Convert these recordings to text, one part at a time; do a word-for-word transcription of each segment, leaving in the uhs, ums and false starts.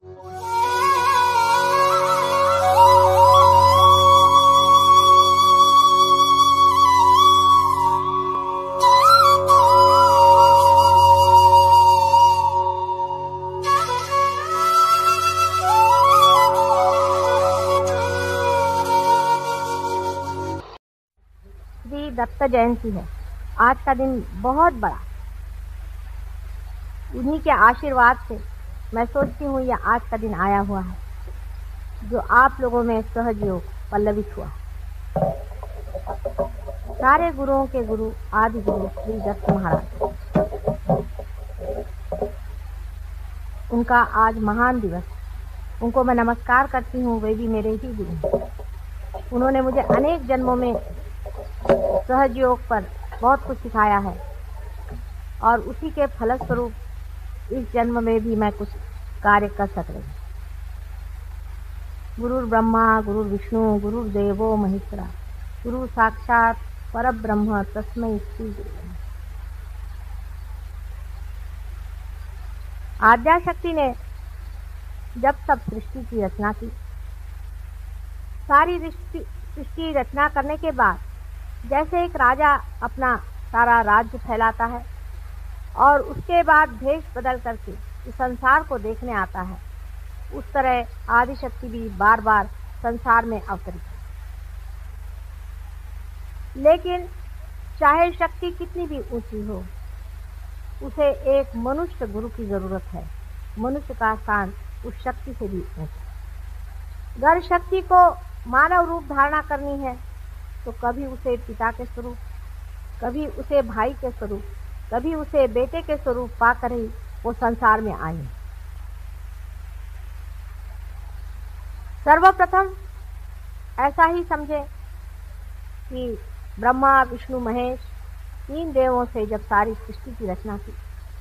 दत्त जयंती है। आज का दिन बहुत बड़ा, उन्हीं के आशीर्वाद से मैं सोचती हूँ यह आज का दिन आया हुआ है, जो आप लोगों में सहयोग पल्लवित हुआ। सारे गुरुओं के गुरु आदि गुरु श्री दत्त महाराज, उनका आज महान दिवस, उनको मैं नमस्कार करती हूँ। वे भी मेरे ही गुरु। उन्होंने मुझे अनेक जन्मों में सहयोग पर बहुत कुछ सिखाया है और उसी के फलस्वरूप इस जन्म में भी मैं कुछ कार्य कर सक रही हूँ। गुरु ब्रह्मा गुरु विष्णु गुरु देवो महेश्वरा, गुरु साक्षात परब्रह्म तस्मै श्री गुरु। आद्याशक्ति ने जब सब सृष्टि की रचना की, सारी सृष्टि रचना करने के बाद जैसे एक राजा अपना सारा राज्य फैलाता है और उसके बाद भेष बदल करके इस संसार को देखने आता है, उस तरह आदिशक्ति भी बार बार संसार में अवतरित है। लेकिन चाहे शक्ति कितनी भी ऊंची हो, उसे एक मनुष्य गुरु की जरूरत है। मनुष्य का स्थान उस शक्ति से भी ऊंचा। अगर शक्ति को मानव रूप धारणा करनी है तो कभी उसे पिता के स्वरूप, कभी उसे भाई के स्वरूप, कभी उसे बेटे के स्वरूप पाकर ही वो संसार में आई। सर्वप्रथम ऐसा ही समझे कि ब्रह्मा विष्णु महेश तीन देवों से जब सारी सृष्टि की रचना की,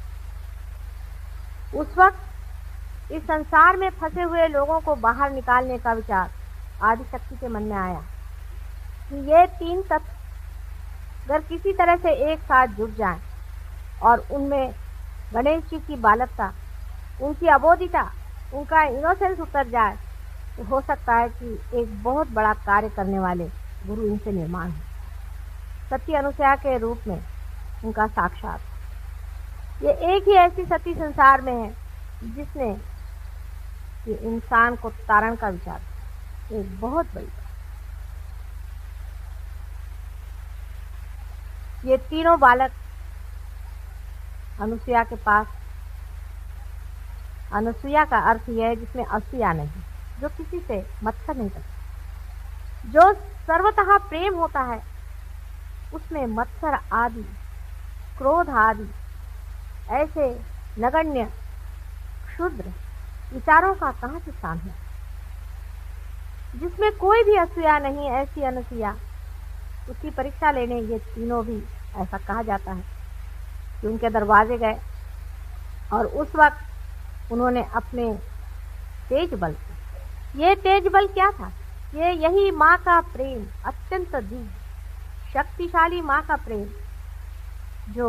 उस वक्त इस संसार में फंसे हुए लोगों को बाहर निकालने का विचार आदिशक्ति के मन में आया कि ये तीन तत्व अगर किसी तरह से एक साथ जुड़ जाएं और उनमें गणेश जी की बालकता, उनकी अबोधिता, उनका इनोसेंस उतर जाए, तो हो सकता है कि एक बहुत बड़ा कार्य करने वाले गुरु इनसे निर्माण हो। सती अनुसया के रूप में उनका साक्षात ये एक ही ऐसी सती संसार में है जिसने ये इंसान को तारण का विचार, एक बहुत बड़ी, ये तीनों बालक अनुसुया के पास, अनुसुया का अर्थ यह है जिसमें असूया नहीं, जो किसी से मत्सर नहीं करता। जो सर्वतः प्रेम होता है उसमें मत्सर आदि, क्रोध आदि ऐसे नगण्य क्षुद्र विचारों का कहाँ से स्थान है। जिसमें कोई भी असूया नहीं, ऐसी अनुसुया, उसकी परीक्षा लेने ये तीनों भी ऐसा कहा जाता है कि उनके दरवाजे गए और उस वक्त उन्होंने अपने तेज बल, ये तेज बल क्या था? ये यही माँ का प्रेम, अत्यंत दिव्य शक्तिशाली माँ का प्रेम जो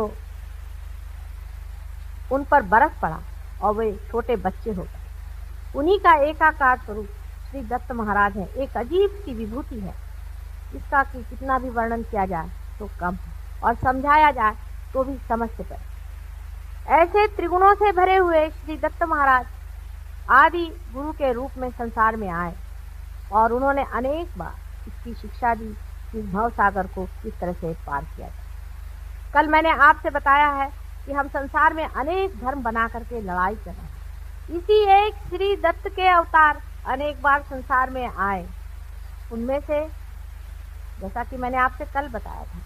उन पर बरस पड़ा और वे छोटे बच्चे हो गए। उन्हीं का एकाकार स्वरूप श्री दत्त महाराज है। एक अजीब सी विभूति है, इसका कि कितना भी वर्णन किया जाए तो कम है और समझाया जाए तो भी समझ से परे। ऐसे त्रिगुणों से भरे हुए श्री दत्त महाराज आदि गुरु के रूप में संसार में आए और उन्होंने अनेक बार इसकी शिक्षा दी कि भव सागर को किस तरह से पार किया जाए। कल मैंने आपसे बताया है कि हम संसार में अनेक धर्म बना करके लड़ाई कर रहे हैं। इसी एक श्री दत्त के अवतार अनेक बार संसार में आए। उनमें से जैसा कि मैंने आपसे कल बताया था,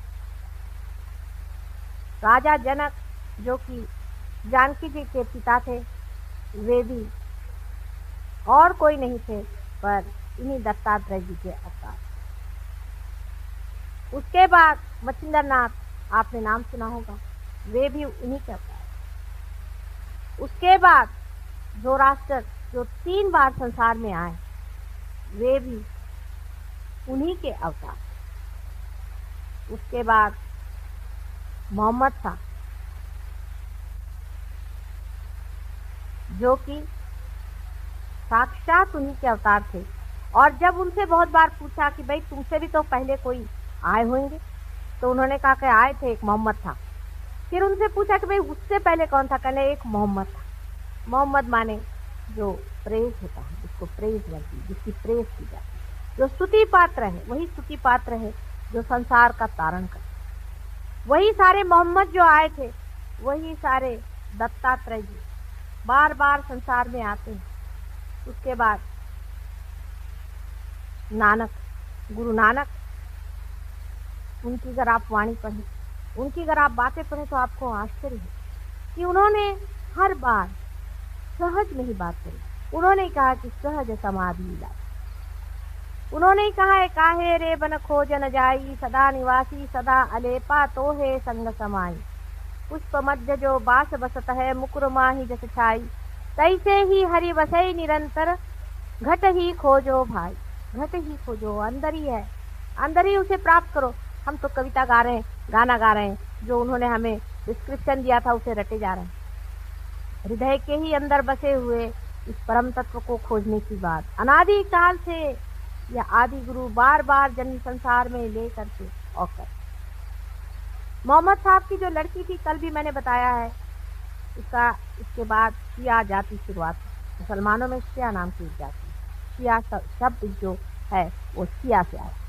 राजा जनक जो कि जानकी जी के पिता थे, वे भी और कोई नहीं थे पर इन्हीं दत्तात्रेय जी के अवतार। उसके बाद मच्छिंद्र नाथ, आपने नाम सुना होगा, वे भी उन्हीं के अवतार। उसके बाद जोरास्टर जो तीन बार संसार में आए, वे भी उन्हीं के अवतार। उसके बाद मोहम्मद शाह जो कि साक्षात उन्हीं के अवतार थे। और जब उनसे बहुत बार पूछा कि भाई तुमसे भी तो पहले कोई आए होंगे, तो उन्होंने कहा कि आए थे, एक मोहम्मद था। फिर उनसे पूछा कि भाई उससे पहले कौन था, कहने एक मोहम्मद था। मोहम्मद माने जो प्रेज होता है, जिसको प्रेज लगती है, जिसकी प्रेज की जाती है, जो स्तुति पात्र है, वही स्तुति पात्र है जो संसार का तारण करे। वही सारे मोहम्मद जो आए थे, वही सारे दत्तात्रेय जी बार बार संसार में आते हैं। उसके बाद नानक, गुरु नानक, उनकी अगर आप वाणी पढ़ें, उनकी अगर आप बातें पढ़ें तो आपको आश्चर्य है कि उन्होंने हर बार सहज में ही बात करी। उन्होंने कहा कि सहज समाधि लाई। उन्होंने कहा है काहे रे बन खोज न जाई, सदा निवासी सदा अलेपा तो है संग समाई। पुष्प मध्य जो बास बसत है, मुकुर माही जस छाई। तैसे ही हरि बसई निरंतर, घट ही खोजो भाई। घट ही खोजो, अंदर ही है, अंदर ही उसे प्राप्त करो। हम तो कविता गा रहे हैं, गाना गा रहे हैं, जो उन्होंने हमें डिस्क्रिप्शन दिया था उसे रटे जा रहे हैं। हृदय के ही अंदर बसे हुए इस परम तत्व को खोजने की बात अनादि काल से या आदि गुरु बार बार जन्म संसार में ले करके और कर। मोहम्मद साहब की जो लड़की थी, कल भी मैंने बताया है, इसका इसके बाद शिया जाति शुरुआत। मुसलमानों में शिया नाम की जाति, शिया शब्द जो है वो शिया से आया।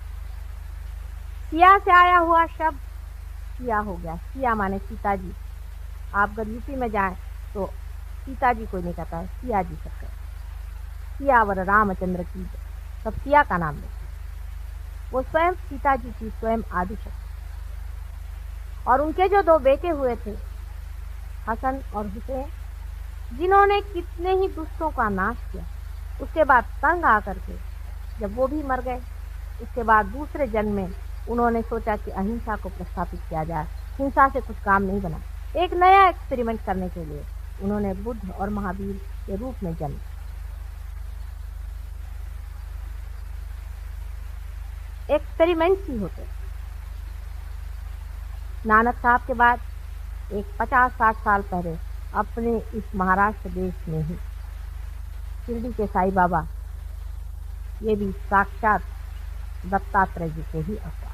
शिया से आया हुआ शब्द शिया हो गया। शिया माने सीता जी। आप अगर यूपी में जाएं तो सीता जी कोई नहीं कहता है, सिया जी सब कहते। सियावर रामचंद्र की सब सिया का नाम लेते हैं। वो स्वयं सीता जी की स्वयं आदिशक्ति। और उनके जो दो बेटे हुए थे, हसन और हुसैन, जिन्होंने कितने ही दुष्टों का नाश किया। उसके बाद तंग आकर के जब वो भी मर गए, उसके बाद दूसरे जन्म में उन्होंने सोचा कि अहिंसा को प्रस्थापित किया जाए, हिंसा से कुछ काम नहीं बना। एक नया एक्सपेरिमेंट करने के लिए उन्होंने बुद्ध और महावीर के रूप में जन्म। एक्सपेरिमेंट्स ही होते। नानक साहब के बाद एक पचास साठ साल पहले अपने इस महाराष्ट्र देश में ही शिरडी के साईं बाबा, ये भी साक्षात दत्तात्रेय जी के ही अवतार।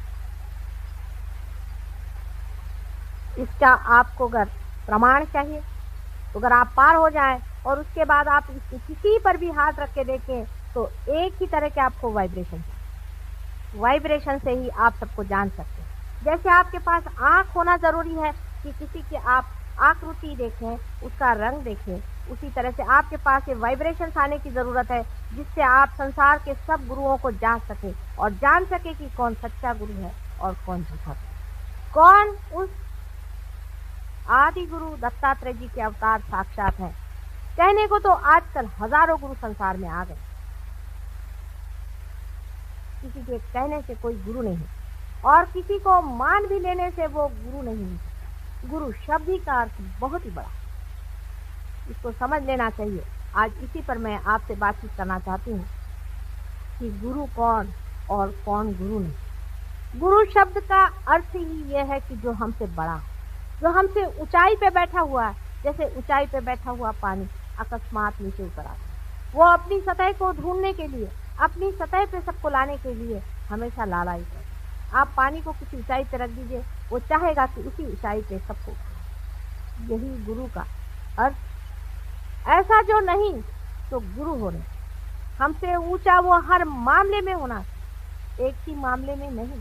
इसका आपको अगर प्रमाण चाहिए तो अगर आप पार हो जाएं और उसके बाद आप किसी पर भी हाथ रख के देखें तो एक ही तरह के आपको वाइब्रेशन, वाइब्रेशन से ही आप सबको जान सकते हैं। जैसे आपके पास आंख होना जरूरी है कि किसी की आप आकृति देखें, उसका रंग देखें, उसी तरह से आपके पास ये वाइब्रेशन आने की जरूरत है जिससे आप संसार के सब गुरुओं को जान सके और जान सके कि कौन सच्चा गुरु है और कौन झूठा गुरु, कौन उस आदि गुरु दत्तात्रेय जी के अवतार साक्षात है। कहने को तो आजकल हजारों गुरु संसार में आ गए, किसी के कहने से कोई गुरु नहीं और किसी को मान भी लेने से वो गुरु नहीं। गुरु शब्द ही का अर्थ बहुत ही बड़ा, इसको समझ लेना चाहिए। आज इसी पर मैं आपसे बातचीत करना चाहती हूँ कि गुरु कौन और कौन गुरु नहीं। गुरु शब्द का अर्थ ही यह है कि जो हमसे बड़ा, जो हमसे ऊंचाई पे बैठा हुआ है। जैसे ऊंचाई पे बैठा हुआ पानी अकस्मात नीचे उतर आता है, वो अपनी सतह को ढूंढने के लिए, अपनी सतह पे सबको लाने के लिए हमेशा लालायित है। आप पानी को किसी ऊंचाई पे रख दीजिए, वो चाहेगा कि उसी ऊंचाई पे सबको उठाए। यही गुरु का अर्थ। ऐसा जो नहीं तो गुरु होने हमसे ऊंचा वो हर मामले में होना, एक ही मामले में नहीं।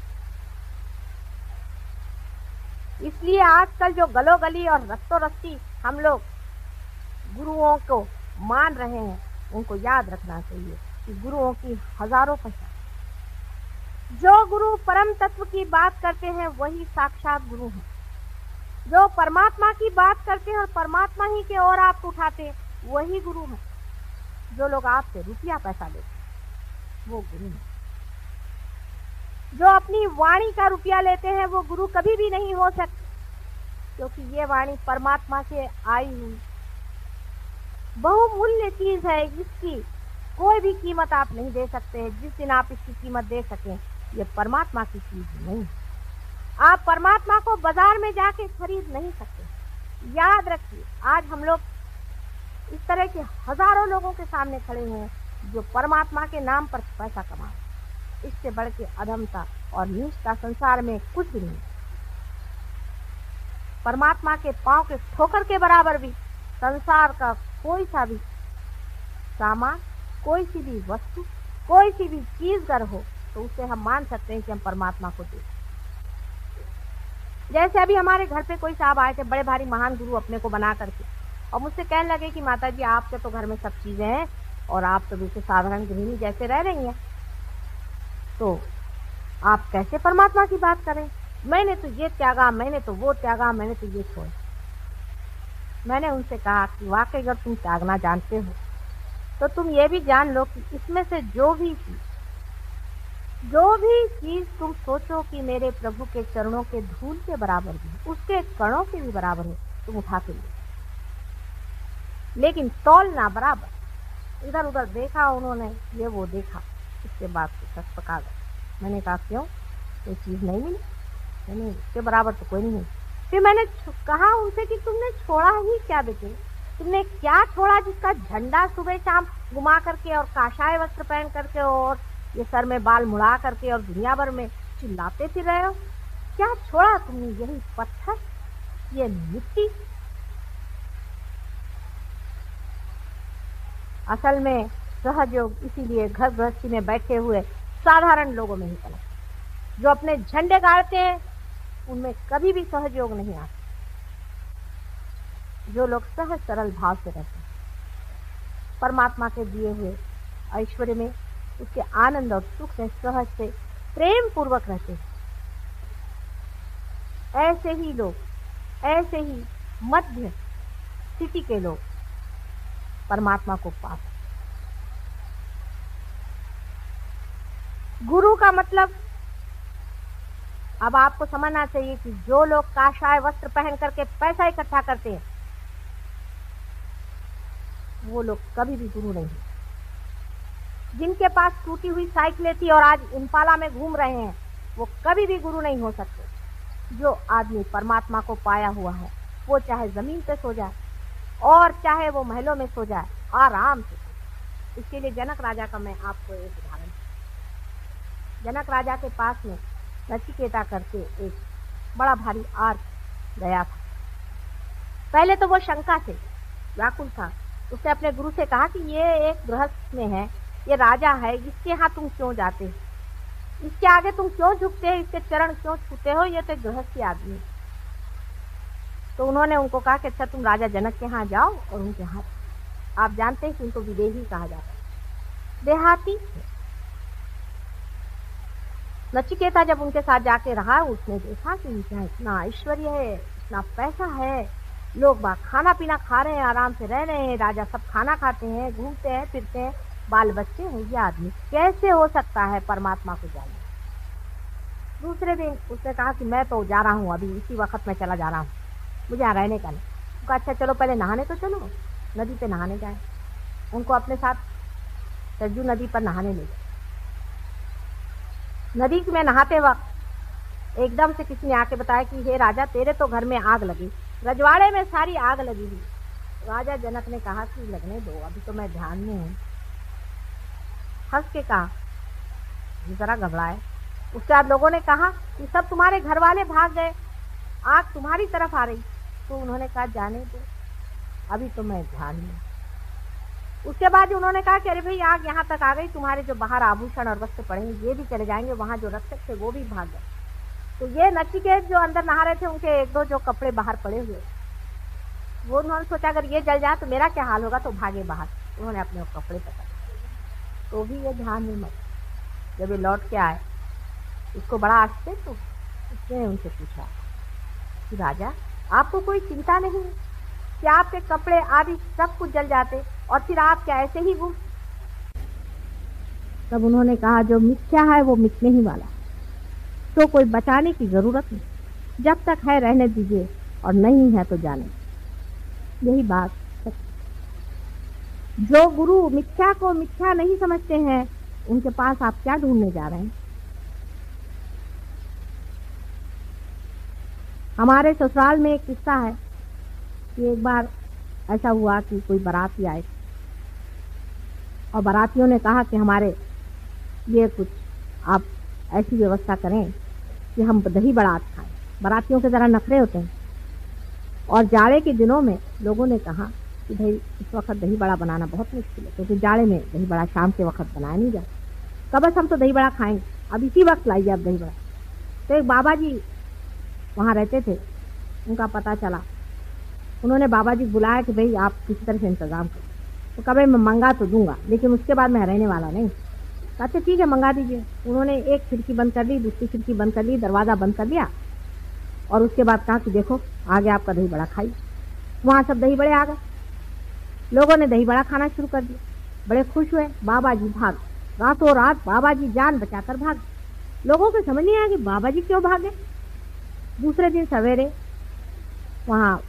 इसलिए आजकल जो गलो गली और रस्तों रस्ती हम लोग गुरुओं को मान रहे हैं, उनको याद रखना चाहिए कि गुरुओं की हजारों पहचान। जो गुरु परम तत्व की बात करते हैं वही साक्षात गुरु हैं। जो परमात्मा की बात करते हैं और परमात्मा ही के ओर आप उठाते हैं वही गुरु हैं। जो लोग आपसे रुपया पैसा लेते हैं वो गुरु हैं। जो अपनी वाणी का रुपया लेते हैं वो गुरु कभी भी नहीं हो सकते, क्योंकि ये वाणी परमात्मा से आई हुई बहुमूल्य चीज है। इसकी कोई भी कीमत आप नहीं दे सकते हैं। जिस दिन आप इसकी कीमत दे सकें, ये परमात्मा की चीज नहीं। आप परमात्मा को बाजार में जाके खरीद नहीं सकते। याद रखिए, आज हम लोग इस तरह के हजारों लोगों के सामने खड़े हैं जो परमात्मा के नाम पर पैसा कमाए। इससे बढ़ के अधमता और नीचता संसार में कुछ भी नहीं। परमात्मा के पांव के ठोकर के बराबर भी संसार का कोई सा भी सामान, कोई सी भी वस्तु, कोई सी भी चीज अगर हो तो उसे हम मान सकते हैं कि हम परमात्मा को देखें। जैसे अभी हमारे घर पे कोई साहब आए थे, बड़े भारी महान गुरु अपने को बना करके, और मुझसे कहने लगे कि माता जी आपके तो घर में सब चीजें हैं और आप तो बिल्कुल साधारण गृहिणी जैसे रह रही हैं, तो आप कैसे परमात्मा की बात करें? मैंने तो ये त्यागा, मैंने तो वो त्यागा, मैंने तो ये छोड़ा। मैंने उनसे कहा कि वाकई अगर तुम त्यागना जानते हो तो तुम ये भी जान लो कि इसमें से जो भी चीज जो भी चीज तुम सोचो कि मेरे प्रभु के चरणों के धूल के बराबर भी, उसके कणों के भी बराबर हो, तुम उठा के लो, लेकिन तौलना बराबर। इधर उधर देखा उन्होंने, ये वो देखा, इसके बाद तो सच पका गया। मैंने कहा क्यों, कोई चीज नहीं मिली? नहीं, इसके बराबर तो कोई नहीं। फिर मैंने कहा उनसे कि तुमने छोड़ा ही क्या बेटे? तुमने क्या छोड़ा जिसका झंडा सुबह शाम घुमा करके और काशाय वस्त्र पहन करके और ये सर में बाल मुड़ा करके और दुनिया भर में चिल्लाते फिर रहे हो? क्या छोड़ा तुमने? यही पत्थर, ये मिट्टी। असल में सहयोग इसीलिए घर गृहस्थी में बैठे हुए साधारण लोगों में ही पनपता। जो अपने झंडे गाड़ते हैं उनमें कभी भी सहयोग नहीं आता। जो लोग सहज सरल भाव से रहते हैं, परमात्मा के दिए हुए ऐश्वर्य में, उसके आनंद और सुख से सहज से प्रेम पूर्वक रहते हैं, ऐसे ही लोग, ऐसे ही मध्य स्थिति के लोग परमात्मा को पाते। गुरु का मतलब अब आपको समझना चाहिए कि जो लोग काशाय वस्त्र पहन करके पैसा इकट्ठा करते हैं वो लोग कभी भी गुरु नहीं। जिनके पास टूटी हुई साइकिलें थी और आज इम्पाला में घूम रहे हैं वो कभी भी गुरु नहीं हो सकते। जो आदमी परमात्मा को पाया हुआ है वो चाहे जमीन पे सो जाए और चाहे वो महलों में सो जाए, आराम से। इसके लिए जनक राजा का मैं आपको एक उदाहरण, जनक राजा के पास में नचिकेता करके एक बड़ा भारी आर्क गया था। पहले तो वो शंका से व्याकुल था। उसने अपने गुरु से कहा कि ये एक गृहस्थ में है, ये राजा है, इसके यहाँ तुम क्यों जाते हो? इसके आगे तुम क्यों झुकते हो? इसके चरण क्यों छूते हो? ये तो गृहस्थी आदमी है। तो उन्होंने उनको कहा कि अच्छा तुम राजा जनक के यहाँ जाओ और उनके यहाँ, आप जानते हैं कि उनको विदेही कहा जाता है, देहाती। नचिकेता जब उनके साथ जाके रहा, उसने देखा कि उनके यहाँ इतना ऐश्वर्य है, इतना पैसा है, लोग बाग खाना पीना खा रहे हैं, आराम से रह रहे हैं, राजा सब खाना खाते हैं, घूमते हैं फिरते हैं, बाल बच्चे हैं, ये आदमी कैसे हो सकता है परमात्मा को जाने? दूसरे दिन उसने कहा कि मैं तो जा रहा हूँ, अभी इसी वक्त मैं चला जा रहा हूँ, मुझे यहाँ रहने का नहीं। उनका अच्छा चलो पहले नहाने तो चलो, नदी पे नहाने जाए। उनको अपने साथ सरजू नदी पर नहाने ले गए। नदी में नहाते वक्त एकदम से किसी ने आके बताया कि हे राजा तेरे तो घर में आग लगी, रजवाड़े में सारी आग लगी हुई। राजा जनक ने कहा कि लगने दो, अभी तो मैं ध्यान में हूँ। हंस के कहा, जरा घबराए। उसके बाद लोगों ने कहा कि सब तुम्हारे घर वाले भाग गए, आग तुम्हारी तरफ आ रही। तो उन्होंने कहा जाने दो, अभी तो मैं ध्यान में। उसके बाद उन्होंने कहा कि अरे भाई आग यहाँ तक आ गई, तुम्हारे जो बाहर आभूषण और वस्त्र पड़े हैं ये भी चले जाएंगे। वहां जो रक्षक थे वो भी भाग गए। तो ये नचिकेत जो अंदर नहा रहे थे, उनके एक दो जो कपड़े बाहर पड़े हुए, वो उन्होंने सोचा अगर ये जल जाए तो मेरा क्या हाल होगा, तो भागे बाहर। उन्होंने अपने कपड़े पकड़े, तो भी ये ध्यान में मत। जब ये लौट के आए, इसको बड़ा आश्चर्य, तो उसने उनसे पूछा कि राजा आपको कोई चिंता नहीं है कि आपके कपड़े आदि सब कुछ जल जाते और फिर आप क्या ऐसे ही घूम? तब उन्होंने कहा जो मिथ्या है वो मिटने ही वाला, तो कोई बचाने की जरूरत नहीं, जब तक है रहने दीजिए और नहीं है तो जाने। यही बात सच। जो गुरु मिथ्या को मिथ्या नहीं समझते हैं उनके पास आप क्या ढूंढने जा रहे हैं? हमारे ससुराल में एक किस्सा है कि एक बार ऐसा हुआ कि कोई बाराती आए और बारातियों ने कहा कि हमारे ये कुछ आप ऐसी व्यवस्था करें कि हम दही बड़ा आज खाएं। बारातियों के ज़रा नखरे होते हैं और जाड़े के दिनों में लोगों ने कहा कि भाई इस वक्त दही बड़ा बनाना बहुत मुश्किल है, क्योंकि जाड़े में दही बड़ा शाम के वक्त बनाया नहीं जाता। कब बस हम तो दही बड़ा खाएंगे, अब इसी वक्त लाइए आप दही बड़ा। तो एक बाबा जी वहाँ रहते थे, उनका पता चला, उन्होंने बाबा जी बुलाया कि भाई आप किसी तरह से इंतज़ाम करो। तो कभी मैं मंगा तो दूंगा, लेकिन उसके बाद मैं रहने वाला नहीं। अच्छा ठीक है, मंगा दीजिए। उन्होंने एक खिड़की बंद कर ली, दूसरी खिड़की बंद कर ली, दरवाज़ा बंद कर लिया और उसके बाद कहा कि देखो आगे आपका दही बड़ा खाइए। वहाँ सब दही बड़े आ गए, लोगों ने दही बड़ा खाना शुरू कर दिया, बड़े खुश हुए। बाबा जी भाग, रातों रात बाबा जी जान बचाकर भाग। लोगों को समझ नहीं आया कि बाबा जी क्यों भागे। दूसरे दिन सवेरे वहाँ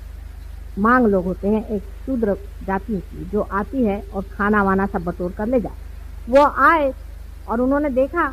मांग लोग होते हैं, एक शूद्र जाति की जो आती है और खाना वाना सब बटोर कर ले जाए। वो आए और उन्होंने देखा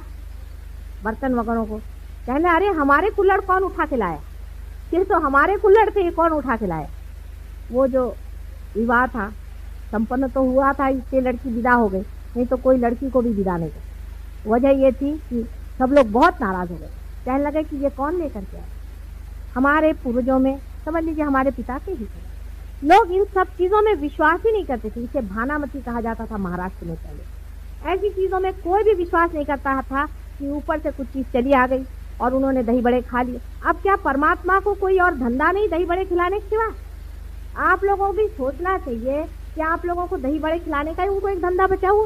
बर्तन वगैरह को, कहने अरे हमारे कुल्हड़ कौन उठा के लाया, फिर तो हमारे कुल्हड़ थे, ये कौन उठा के लाया। वो जो विवाह था संपन्न तो हुआ था, इससे लड़की विदा हो गई, नहीं तो कोई लड़की को भी विदा नहीं कर। वजह ये थी कि सब लोग बहुत नाराज हो गए, कहने लगे कि ये कौन लेकर के आया। हमारे पूर्वजों में समझ लीजिए हमारे पिता के ही थे, लोग इन सब चीजों में विश्वास ही नहीं करते थे। इसे भानामती कहा जाता था महाराष्ट्र में पहले। ऐसी चीजों में कोई भी विश्वास नहीं करता था कि ऊपर से कुछ चीज चली आ गई और उन्होंने दही बड़े खा लिए। अब क्या परमात्मा को कोई और धंधा नहीं दही बड़े खिलाने के सिवा? आप लोगों को भी सोचना चाहिए कि आप लोगों को दही बड़े खिलाने का ही उनको एक धंधा बचा हुआ।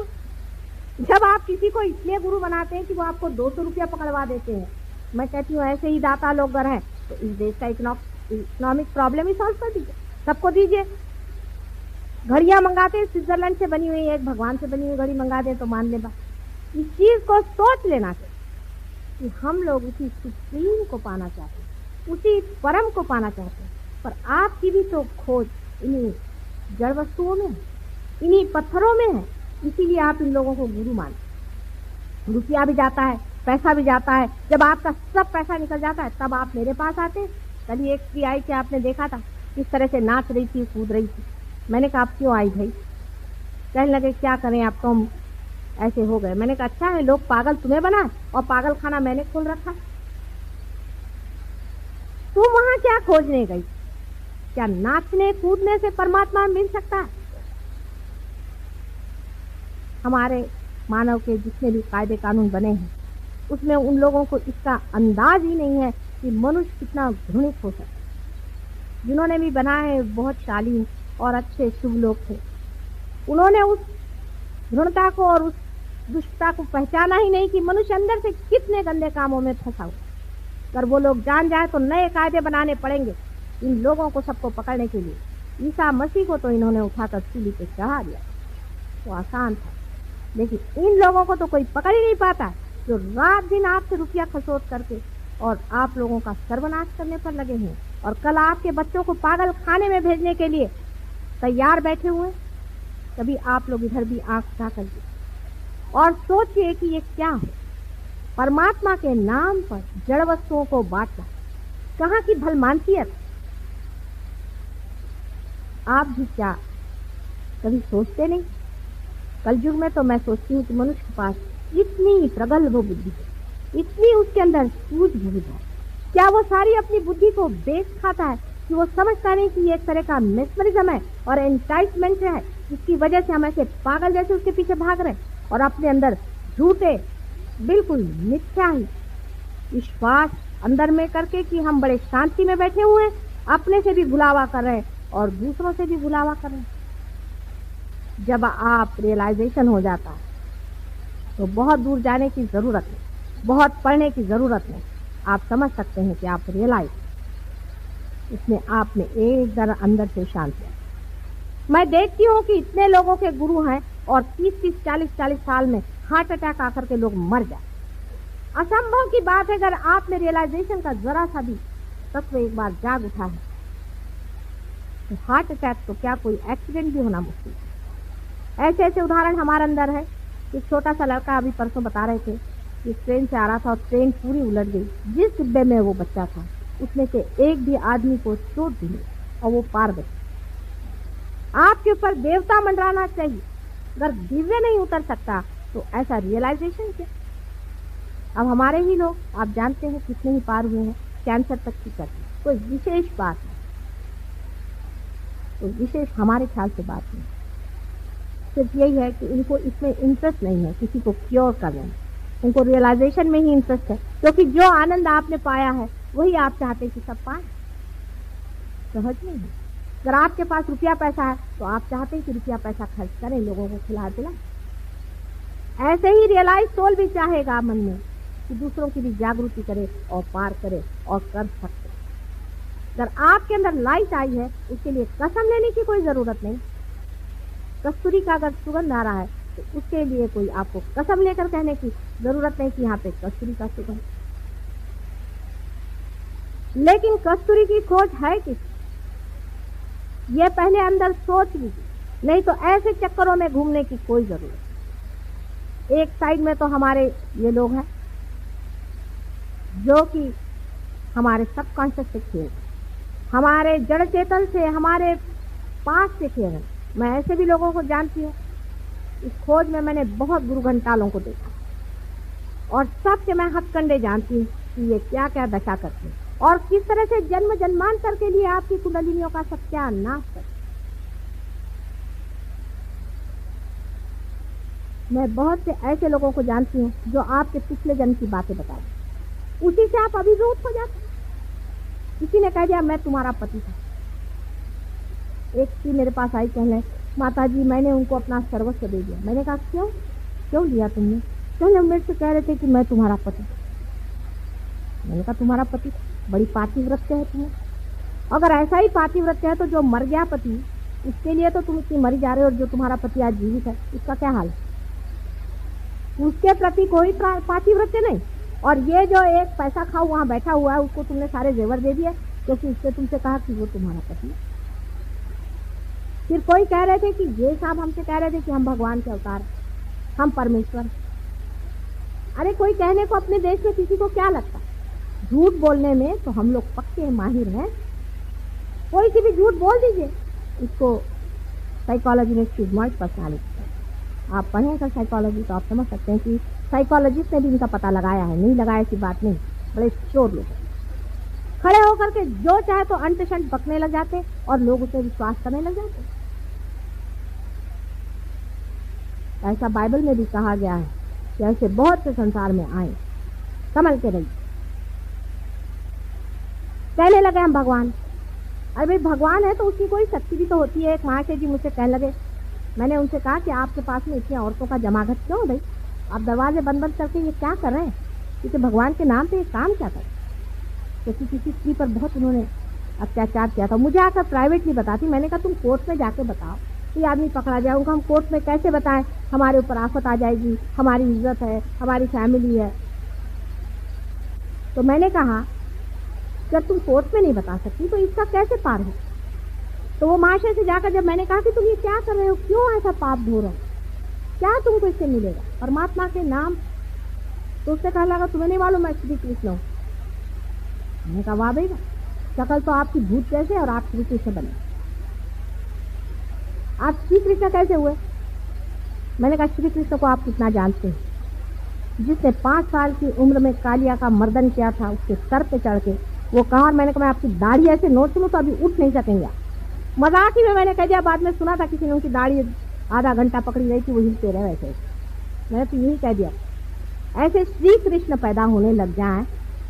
जब आप किसी को इसलिए गुरु बनाते हैं कि वो आपको दो सौ रुपया पकड़वा देते हैं, मैं कहती हूँ ऐसे ही दाता लोग अगर हैं तो इस देश का इकोनॉमिक प्रॉब्लम ही सॉल्व कर दीजिए, सबको दीजिए। घड़ियां मंगाते हैं स्विट्जरलैंड से बनी हुई, एक भगवान से बनी हुई घड़ी मंगा दे तो मान ले। बात इस चीज को सोच लेना चाहिए कि हम लोग उसी सुप्रीम को पाना चाहते हैं, उसी परम को पाना चाहते हैं। पर आपकी भी तो खोज इन्हीं जड़ वस्तुओं में, इन्हीं पत्थरों में है, इसीलिए आप इन लोगों को गुरु मानते। रुपया भी जाता है, पैसा भी जाता है, जब आपका सब पैसा निकल जाता है तब आप मेरे पास आते हैं। कल एक स्त्री आई थी, आपने देखा था किस तरह से नाच रही थी, कूद रही थी। मैंने कहा आप क्यों आई भाई? कहने लगे क्या करें, आप तो हम ऐसे हो गए। मैंने कहा अच्छा है, लोग पागल तुम्हें बनाए और पागल खाना मैंने खोल रखा। तुम वहां क्या खोजने गई? क्या नाचने कूदने से परमात्मा मिल सकता है? हमारे मानव के जितने भी कायदे कानून बने हैं उसमें उन लोगों को इसका अंदाज ही नहीं है कि मनुष्य कितना घृणित हो सकता है। जिन्होंने भी बनाए बहुत शालीन और अच्छे शुभ लोग थे, उन्होंने उस घृणता को और उस दुष्टता को पहचाना ही नहीं कि मनुष्य अंदर से कितने गंदे कामों में फंसा हुआ। अगर वो लोग जान जाए तो नए कायदे बनाने पड़ेंगे इन लोगों को सबको पकड़ने के लिए। ईसा मसीह को तो इन्होंने उठाकर सूली पे चढ़ा दिया, वो आसान था, लेकिन इन लोगों को तो कोई पकड़ ही नहीं पाता, जो रात दिन आपसे रुपया खसोट करके और आप लोगों का सर्वनाश करने पर लगे हैं और कल आपके बच्चों को पागल खाने में भेजने के लिए तैयार बैठे हुए। कभी आप लोग इधर भी आंख उठा कर और सोचिए कि ये क्या है। परमात्मा के नाम पर जड़ वस्तुओं को बांटना कहाँ की भलमानसियत। आप भी क्या कभी सोचते नहीं? कलयुग में तो मैं सोचती हूँ कि मनुष्य के पास इतनी प्रगल्भ बुद्धि है, इतनी उसके अंदर सूझबूझ है, क्या वो सारी अपनी बुद्धि को बेच खाता है कि वो समझता नहीं कि ये एक तरह का मेस्मरिज्म है और एंटाइटमेंट है, जिसकी वजह से हम ऐसे पागल जैसे उसके पीछे भाग रहे हैं और अपने अंदर झूठे बिल्कुल मिथ्या ही विश्वास अंदर में करके कि हम बड़े शांति में बैठे हुए हैं, अपने से भी भुलावा कर रहे हैं और दूसरों से भी भुलावा कर रहे हैं। जब आप रियलाइजेशन हो जाता है तो बहुत दूर जाने की जरूरत नहीं, बहुत पढ़ने की जरूरत नहीं, आप समझ सकते हैं कि आप रियलाइज इसमें आप में एक जरा अंदर से शांति है। मैं देखती हूँ कि इतने लोगों के गुरु हैं और तीस तीस चालीस चालीस साल में हार्ट अटैक आकर के लोग मर जाए। असंभव की बात है। अगर आप में रियलाइजेशन का जरा सा भी तत्व एक बार जाग उठा है तो हार्ट अटैक तो क्या कोई एक्सीडेंट भी होना मुश्किल है। ऐसे ऐसे उदाहरण हमारे अंदर है। एक छोटा सा लड़का अभी परसों बता रहे थे कि ट्रेन से आ रहा था और ट्रेन पूरी उलट गई। जिस डिब्बे में वो बच्चा था उसमें से एक भी आदमी को चोट भी नहीं और वो पार बचा। आपके ऊपर देवता मंडराना चाहिए। अगर दिव्य नहीं उतर सकता तो ऐसा रियलाइजेशन क्या। अब हमारे ही लोग आप जानते हैं कितने ही पार हुए हैं, कैंसर तक की करते, कोई विशेष बात नहीं, तो विशेष हमारे ख्याल से बात नहीं। सिर्फ यही है कि इनको इसमें इंटरेस्ट नहीं है किसी को क्योर करने में, उनको रियलाइजेशन में ही इंटरेस्ट है, क्योंकि जो आनंद आपने पाया है वही आप चाहते हैं कि सब पाए। सहज नहीं है। अगर आपके पास रुपया पैसा है तो आप चाहते हैं कि रुपया पैसा खर्च करें, लोगों को खिला पिलाएं। ऐसे ही रियलाइज सोल भी चाहेगा मन में कि दूसरों की भी जागृति करे और पार करे और कर सकते। अगर आपके अंदर लाइट आई है उसके लिए कसम लेने की कोई जरूरत नहीं। कस्तूरी का अगर सुगंध आ रहा है तो उसके लिए कोई आपको कसम लेकर कहने की जरूरत नहीं कि यहाँ पे कस्तूरी का सुगंध। लेकिन कस्तूरी की खोज है किस, ये पहले अंदर सोच लीजिए, नहीं तो ऐसे चक्करों में घूमने की कोई जरूरत। एक साइड में तो हमारे ये लोग हैं जो कि हमारे सबकॉन्शियस से खेल, हमारे जड़ चेतन से, हमारे पास से खेल रहे। मैं ऐसे भी लोगों को जानती हूँ। इस खोज में मैंने बहुत गुरु घंटालों को देखा और सबके मैं हथकंडे जानती हूँ कि ये क्या क्या दशा करते हैं और किस तरह से जन्म जन्मांतर के लिए आपकी कुंडलिनियों का सत्यानाश करते। मैं बहुत से ऐसे लोगों को जानती हूँ जो आपके पिछले जन्म की बातें बताते, उसी से आप अभिभूत हो जाते। किसी ने कह दिया मैं तुम्हारा पति था। एक थी मेरे पास आई कहने, माता जी मैंने उनको अपना सर्वस्व दे दिया। मैंने कहा क्यों क्यों लिया तुमने? क्यों? मेरे से कह रहे थे कि मैं तुम्हारा पति। मैंने कहा तुम्हारा पति बड़ी पातिव्रत्य है तुम्हें। अगर ऐसा ही पातिव्रत्य है तो जो मर गया पति उसके लिए तो तुम इतनी मरी जा रहे हो, और जो तुम्हारा पति आज जीवित है उसका क्या हाल? उसके प्रति कोई पातिव्रत्य नहीं। और ये जो एक पैसा खाओ वहां बैठा हुआ है उसको तुमने सारे जेवर दे दिए क्योंकि उससे तुमसे कहा कि वो तुम्हारा पति। फिर कोई कह रहे थे कि ये साहब हमसे कह रहे थे कि हम भगवान के अवतार, हम परमेश्वर। अरे कोई कहने को अपने देश में किसी को क्या लगता? झूठ बोलने में तो हम लोग पक्के माहिर हैं। कोई सी भी झूठ बोल दीजिए, इसको साइकोलॉजी में स्टिग्माइज्ड पर्सनालिटी। आप पढ़ेंगे साइकोलॉजी तो आप समझ सकते हैं कि साइकोलॉजिस्ट ने भी इनका पता लगाया है। नहीं लगाया ऐसी बात नहीं, बड़े चोर लोग खड़े होकर के जो चाहे तो अंट शंट बकने लग जाते और लोग उसे विश्वास करने लग जाते। ऐसा बाइबल में भी कहा गया है कि ऐसे बहुत से संसार में आए, संभल के रहिए। कहने लगे हम भगवान। अरे भाई भगवान है तो उसकी कोई शक्ति भी तो होती है। एक महाशय जी मुझसे कहने लगे, मैंने उनसे कहा कि आपके पास में इतनी औरतों का जमाघट क्यों भाई? आप दरवाजे बंद बंद करके ये क्या कर रहे हैं? क्योंकि भगवान के नाम पे ये काम क्या करें? क्योंकि किसी स्त्री पर बहुत उन्होंने अत्याचार किया था। मुझे आकर प्राइवेटली बताती। मैंने कहा तुम कोर्ट में जाके बताओ, ये आदमी पकड़ा जाए। उनको हम कोर्ट में कैसे बताएं? हमारे ऊपर आफत आ जाएगी, हमारी इज्जत है, हमारी फैमिली है। तो मैंने कहा जब तुम कोर्ट में नहीं बता सकती तो इसका कैसे पार हो? तो वो महाशय से जाकर जब मैंने कहा कि तुम ये क्या कर रहे हो, क्यों ऐसा पाप धो रहे हो, क्या तुमको इससे मिलेगा परमात्मा के नाम? तो उससे कहने लगा तुम्हें नहीं मालूम मैं श्री कृष्ण हूँ। मैंने कहा वाह भाई, शकल तो आपकी भूत जैसे और आप श्री कृष्ण बने। आप श्री कृष्ण कैसे हुए? मैंने कहा श्री कृष्ण को आप कितना जानते हैं? जिसने पांच साल की उम्र में कालिया का मर्दन किया था उसके सर पे चढ़ के वो कहा। और मैंने कहा मैं आपकी दाढ़ी ऐसे नोच लूं तो अभी उठ नहीं सकेंगे। मजाक ही में मैंने कह दिया। बाद में सुना था किसी ने उनकी दाढ़ी आधा घंटा पकड़ी रही थी, वो हिलते रहे वैसे। मैंने तो यही कह दिया, ऐसे श्री कृष्ण पैदा होने लग जाए।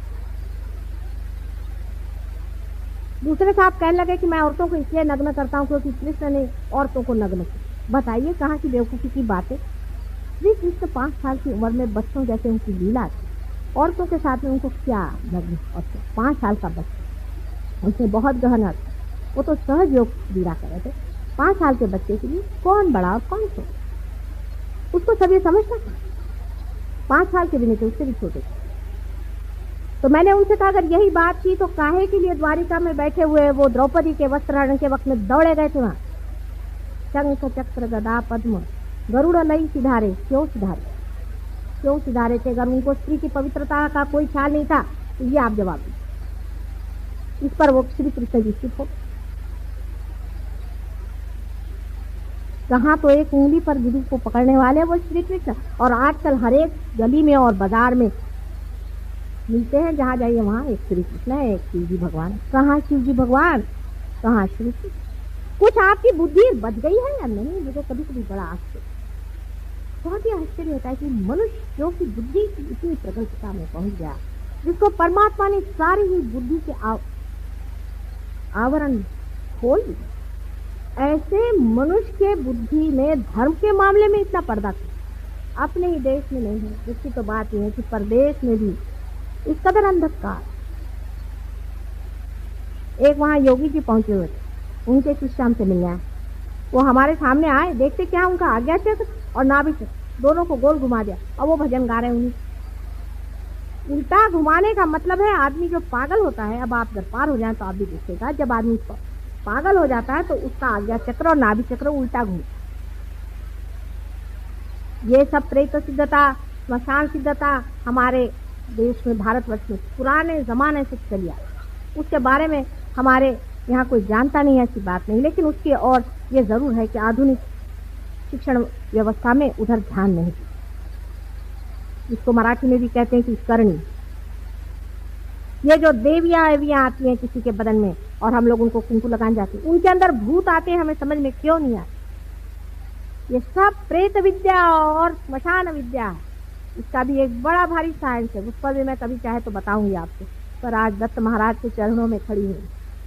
दूसरे साहब कहने लगे कि मैं औरतों को इसलिए नग्न करता हूँ क्योंकि कृष्ण ने औरतों को नग्न किया। बताइए कहाँ की बेवकूफी की बात है। श्री कृष्ण पांच साल की उम्र में बच्चों जैसे उनकी लीला थी, औरतों के साथ में उनको क्या नग्न? और पांच साल का बच्चा, उनसे बहुत गहन अर्थ। वो तो सहज योग लीला कर रहे थे। पांच साल के बच्चे के लिए कौन बड़ा और कौन छोटा, उसको सब ये समझना था। पांच साल के भी नहीं थे, उससे भी छोटे थे। तो मैंने उनसे कहा अगर यही बात थी तो काहे के लिए द्वारिका में बैठे हुए वो द्रौपदी के वस्त्रहरण के वक्त में दौड़े गए थे वहां? शंख चक्र गदा पद्म गरुड़ लई सिधारे, क्यों सिधारे? क्यों सिधारे थे? अगर उनको स्त्री की पवित्रता का कोई ख्याल नहीं था तो ये आप जवाब दीजिए। इस पर वो श्री कृष्ण जी चुप हो। कहाँ तो एक उंगली पर गुरु को पकड़ने वाले वो श्री कृष्ण, और आजकल हर एक गली में और बाजार में मिलते हैं, जहाँ जाइए वहाँ एक श्री कृष्ण है, एक शिव जी भगवान। कहाँ शिव जी भगवान, कहाँ श्री कृष्ण? कुछ आपकी बुद्धि बच गई है या नहीं? मुझे कभी कभी बड़ा आश्चर्य, बहुत ही आश्चर्य होता है कि मनुष्य जो कि बुद्धि की इतनी प्रगल्भता में पहुंच गया, जिसको परमात्मा ने सारी ही बुद्धि के आव, आवरण खोल दिए, ऐसे मनुष्य के बुद्धि में धर्म के मामले में इतना पर्दा क्यों? अपने ही देश में नहीं है। इसकी तो बात यह है कि परदेश में भी इस कदर अंधकार। एक वहां योगी जी पहुंचे हुए थे, उनके शिष्य हमसे मिलने आए। वो हमारे सामने आए, देखते क्या उनका आज्ञा चक्र और नाभि चक्र दोनों को गोल घुमा दिया, और वो भजन गा रहे हैं। उन्हीं उल्टा घुमाने का मतलब है आदमी जो पागल होता है, अब आप अगर पार हो जाए तो आप भी देखिएगा, जब आदमी पागल हो जाता है तो उसका आज्ञा चक्र और नाभि चक्र उल्टा घूमता। ये सब प्रेत सिद्धता, स्मशान सिद्धता हमारे देश में, भारतवर्ष में पुराने जमाने से चली आई। उसके बारे में हमारे यहाँ कोई जानता नहीं है, ऐसी बात नहीं, लेकिन उसकी और ये जरूर है कि आधुनिक शिक्षण व्यवस्था में उधर ध्यान नहीं, इसको मराठी में भी कहते हैं कि करनी। ये जो देवियां एवियां आती हैं किसी के बदन में और हम लोग उनको कुंकू लगाने जाते हैं, उनके अंदर भूत आते हैं, हमें समझ में क्यों नहीं आते? ये सब प्रेत विद्या और स्मशान विद्या है। इसका भी एक बड़ा भारी साइंस है, उस पर भी मैं कभी चाहे तो बताऊंगी आपको, पर आज दत्त महाराज के चरणों में खड़ी हूँ।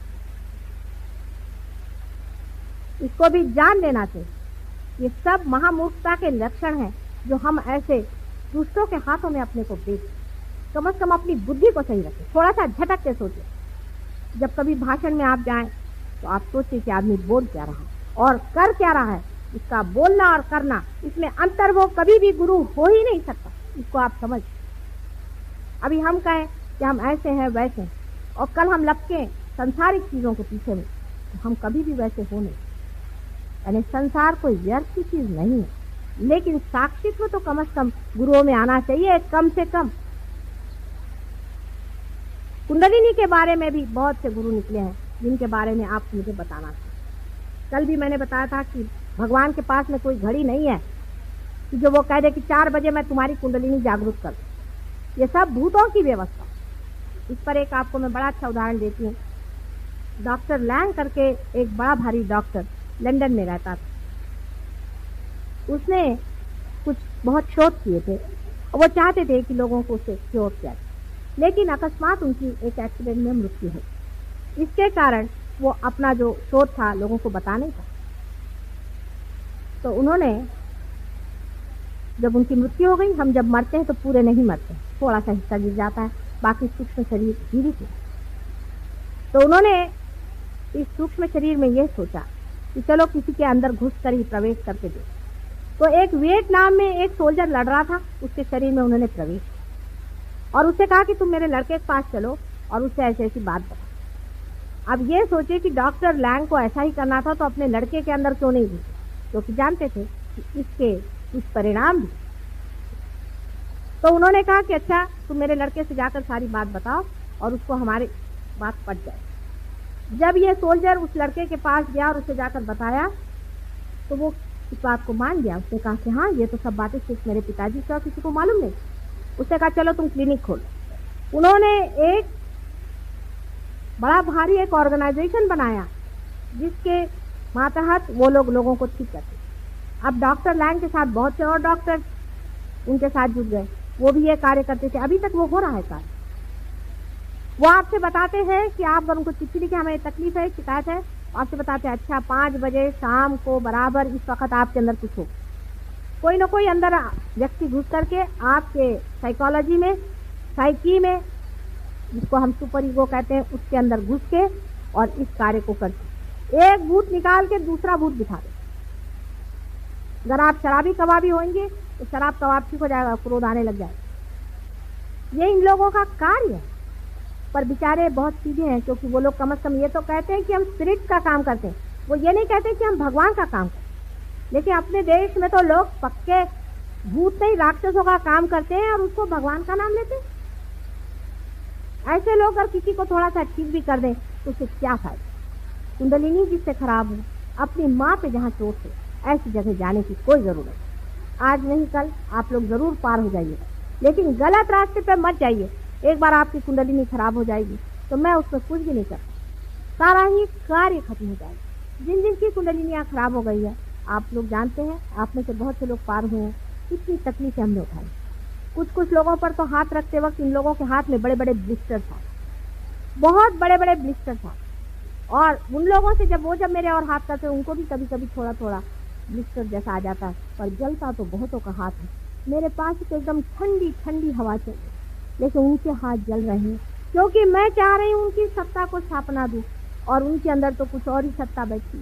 इसको भी जान लेना चाहिए। ये सब महामूर्खता के लक्षण हैं जो हम ऐसे दुष्टों के हाथों में अपने को बेच। कम से कम अपनी बुद्धि को सही रखें, थोड़ा सा झटक के सोचें। जब कभी भाषण में आप जाएं तो आप सोचिए कि आदमी बोल क्या रहा है और कर क्या रहा है। इसका बोलना और करना, इसमें अंतर वो कभी भी गुरु हो ही नहीं सकता। इसको आप समझ। अभी हम कहें कि हम ऐसे हैं वैसे हैं, और कल हम लपके संसारिक चीजों के पीछे में, तो हम कभी भी वैसे हो नहीं। यानी संसार कोई व्यर्थ की चीज नहीं है, लेकिन साक्षित्व तो कम से कम गुरुओं में आना चाहिए, कम से कम। कुंडलिनी के बारे में भी बहुत से गुरु निकले हैं जिनके बारे में आप मुझे बताना चाहिए। कल भी मैंने बताया था कि भगवान के पास में कोई घड़ी नहीं है कि जो वो कह दे कि चार बजे मैं तुम्हारी कुंडलिनी जागरूक कर दूं। ये सब भूतों की व्यवस्था। इस पर एक आपको मैं बड़ा अच्छा उदाहरण देती हूँ। डॉक्टर लैंग करके एक बड़ा भारी डॉक्टर लंदन में रहता था। उसने कुछ बहुत शोध किए थे और वो चाहते थे कि लोगों को उसे क्योर किया जाए, लेकिन अकस्मात उनकी एक एक्सीडेंट में मृत्यु हुई। इसके कारण वो अपना जो शोध था लोगों को बता नहीं पाए। तो उन्होंने, जब उनकी मृत्यु हो गई, हम जब मरते हैं तो पूरे नहीं मरते, थोड़ा सा हिस्सा गिर जाता है, बाकी सूक्ष्म शरीर जीवित है। तो उन्होंने इस सूक्ष्म शरीर में यह सोचा कि चलो किसी के अंदर घुस कर ही प्रवेश करके दे। तो एक वियतनाम में एक सोल्जर लड़ रहा था, उसके शरीर में उन्होंने प्रवेश और उससे कहा कि तुम मेरे लड़के के पास चलो और उससे ऐसी ऐसी बात बता। अब ये सोचे कि डॉक्टर लैंग को ऐसा ही करना था, तो अपने लड़के के अंदर क्यों नहीं घुसे, क्योंकि जानते थे कि इसके कुछ परिणाम भी। तो उन्होंने कहा कि अच्छा तुम मेरे लड़के से जाकर सारी बात बताओ और उसको हमारी बात पट जाए। जब ये सोल्जर उस लड़के के पास गया और उसे जाकर बताया तो वो इस बात को मान गया। उसने कहा कि हाँ ये तो सब बातें सिर्फ मेरे पिताजी से और किसी को मालूम नहीं। उसने कहा चलो तुम क्लिनिक खोलो। उन्होंने एक बड़ा भारी एक ऑर्गेनाइजेशन बनाया जिसके मातहत वो लोग लोगों को ठीक करते। अब डॉक्टर लैंग के साथ बहुत से और डॉक्टर उनके साथ जुड़ गए, वो भी ये कार्य करते थे। अभी तक वो हो रहा है कार्य। वो आपसे बताते हैं कि आप अगर उनको चिट्ठी लिखे हमें तकलीफ है, शिकायत है, आपसे बताते हैं अच्छा पाँच बजे शाम को बराबर इस वक्त आपके अंदर कुछ हो। कोई ना कोई अंदर व्यक्ति घुस करके आपके साइकोलॉजी में, साइकी में, जिसको हम सुपर ईगो कहते हैं, उसके अंदर घुस के और इस कार्य को करते। एक भूत निकाल के दूसरा भूत दिखा दे। अगर आप शराबी कबाबी होंगे तो शराब कबाब ठीक हो जाएगा, क्रोध आने लग जाएगा। ये इन लोगों का कार्य है। पर बेचारे बहुत सीधे हैं, क्योंकि वो लोग कम से कम ये तो कहते हैं कि हम स्पिरिट का काम करते हैं, वो ये नहीं कहते कि हम भगवान का काम करते हैं। लेकिन अपने देश में तो लोग पक्के भूत नहीं राक्षसों का काम करते हैं और उसको भगवान का नाम लेते हैं। ऐसे लोग अगर किसी को थोड़ा सा ठीक भी कर दें तो उससे क्या फायदा। कुंडलिनी जिससे खराब हो, अपनी माँ पे जहाँ चोट है ऐसी जगह जाने की कोई जरूरत नहीं। आज नहीं कल आप लोग जरूर पार हो जाइएगा, लेकिन गलत रास्ते पे मत जाइए। एक बार आपकी कुंडलिनी खराब हो जाएगी तो मैं उसमें कुछ भी नहीं कर, सारा ही कार्य खत्म हो जाएगा। जिन जिन की कुंडलिनियाँ खराब हो गई है, आप लोग जानते हैं, आप में से बहुत से लोग पार हुए हैं, कितनी तकलीफें हमने उठाई। कुछ कुछ लोगों पर तो हाथ रखते वक्त इन लोगों के हाथ में बड़े बड़े ब्लिस्टर था, बहुत बड़े बड़े ब्लिस्टर था। और उन लोगों से जब वो जब मेरे और हाथ करते, उनको भी कभी कभी थोड़ा थोड़ा ब्लिस्टर जैसा आ जाता है, पर जलता तो बहुतों का हाथ है। मेरे पास तो एकदम ठंडी ठंडी हवा चल रही, लेकिन उनके हाथ जल रहे हैं, क्योंकि मैं चाह रही हूँ उनकी सत्ता को स्थापना दूं, और उनके अंदर तो कुछ और ही सत्ता बैठी